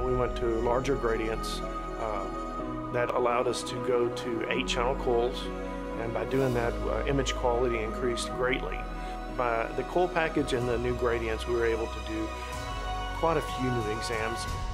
We went to larger gradients that allowed us to go to 8-channel coils, and by doing that, image quality increased greatly. By the coil package and the new gradients, we were able to do quite a few new exams.